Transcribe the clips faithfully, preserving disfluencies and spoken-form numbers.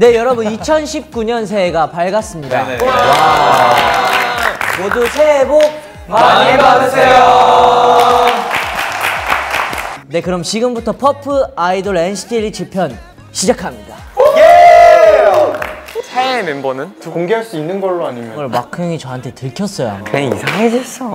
네, 여러분 이천십구 년 새해가 밝았습니다. 와. 모두 새해 복 많이 받으세요. 네, 그럼 지금부터 퍼프 아이돌 엔시티 일이칠 편 시작합니다. 새해 멤버는? 공개할 수 있는 걸로 아니면? 이걸 마크 형이 저한테 들켰어요. 그냥 이상해졌어.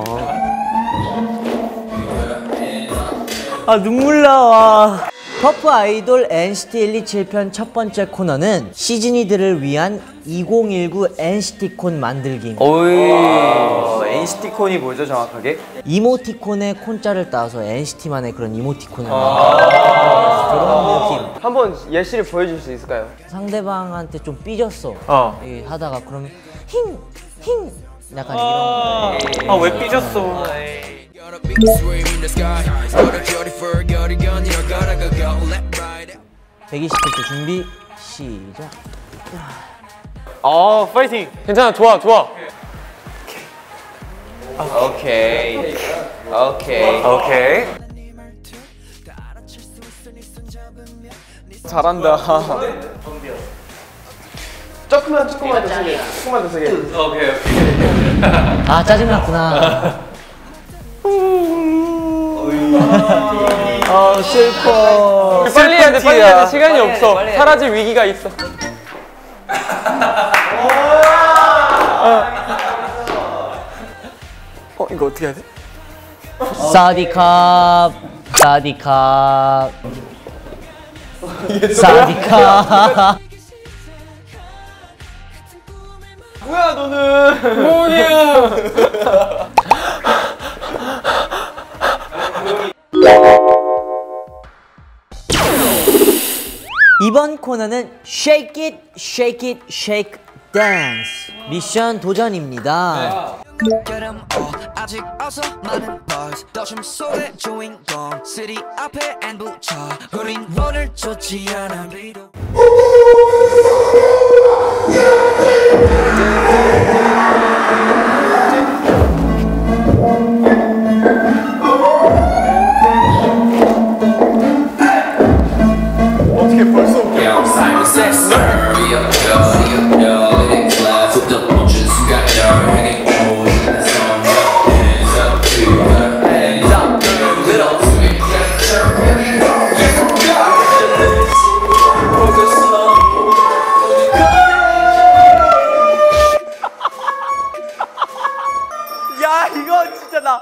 아, 눈물 나와. 퍼프 아이돌 엔시티 일이칠 편 첫 번째 코너는 시즈니들을 위한 이천십구 엔시티콘 만들기입니다. 오이. 엔시티콘이 뭐죠, 정확하게? 이모티콘의 콘자를 따서 엔시티만의 그런 이모티콘을 만들어서 그런 느낌. 한번 예시를 보여줄 수 있을까요? 상대방한테 좀 삐졌어. 어. 이 하다가 그러면 힝! 힝! 약간 이런 거. 아, 왜 삐졌어? 백이십 킬트 준비 시작. 아, 파이팅. 괜찮아, 좋아, 좋아. 오케이. 오케이. 오케이. 잘한다. 조금만, 조금만 더 세게. 조금만 더 세게. 오케이, 오케이. 아, 짜증났구나. 아, 슬퍼. 빨리 해야 돼, 빨리 해야 돼. 시간이 없어. 사라질 위기가 있어. 어, 이거 어떻게 해야 돼? 사디캅, 사디캅, 사디캅. 뭐야, 너는? 뭐야? 이번 코너는 Shake It, Shake It, Shake Dance 미션 도전입니다. 여름 옷 아직 어서 많은 buzz 더춤 속의 주인공 시리 앞에 안 붙여 우린 rol을 쫓지 않아 비록 어떻게 벌써 야, 이거 진짜 나.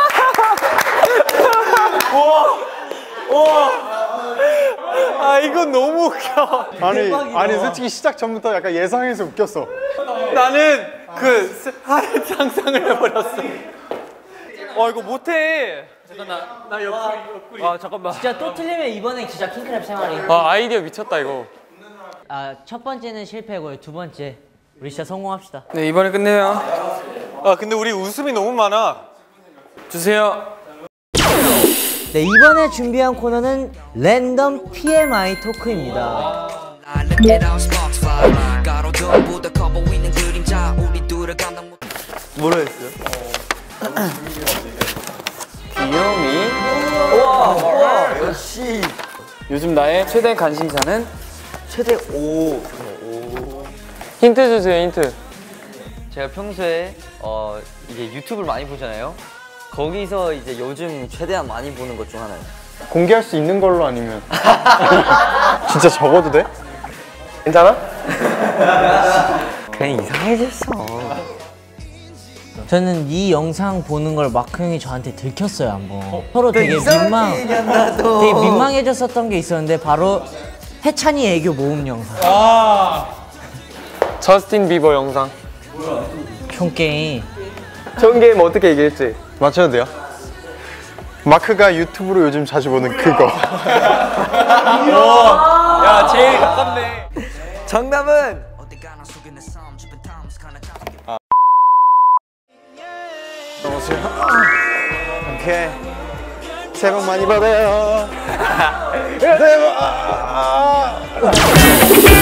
우와. 우와. 아, 이거 너무 웃겨. 아니 대박이다. 아니 솔직히 시작 전부터 약간 예상해서 웃겼어. 나는 그 하늘 상상을 해버렸어. 와, 이거 못해. 잠깐, 나, 나 옆구리, 옆구리. 아, 잠깐만. 진짜 또 틀리면 이번엔 진짜 킹크랩 생활이. 아, 아이디어 미쳤다, 이거. 아, 첫 번째는 실패고요. 두 번째 우리 진짜 성공합시다. 네, 이번에 끝내요. 아, 근데 우리 웃음이 너무 많아. 주세요. 네, 이번에 준비한 코너는 랜덤 티엠아이 토크입니다. 뭐라 했어요? 귀요미. 우와, 우와, 역시. 요즘 나의 최대 관심사는 최대 오. 오. 힌트 주세요, 힌트. 제가 평소에 어 이게 유튜브를 많이 보잖아요. 거기서 이제 요즘 최대한 많이 보는 것 중 하나예요. 공개할 수 있는 걸로 아니면? 진짜 적어도 돼? 괜찮아? 그냥 이상해졌어. 저는 이 영상 보는 걸 마크 형이 저한테 들켰어요, 한번. 서로 되게 민망, 되게 민망해졌었던 게 있었는데 바로 해찬이 애교 모음 영상. 아. 저스틴 비버 영상. 총게임. 전 게임 어떻게 얘기했지? 맞춰도 돼요? 마크가 유튜브로 요즘 자주 보는 그거. 야, 제일 가깝네. 정답은 오케이. 새해 복 많이 받아요. 새해 복. 아, 아.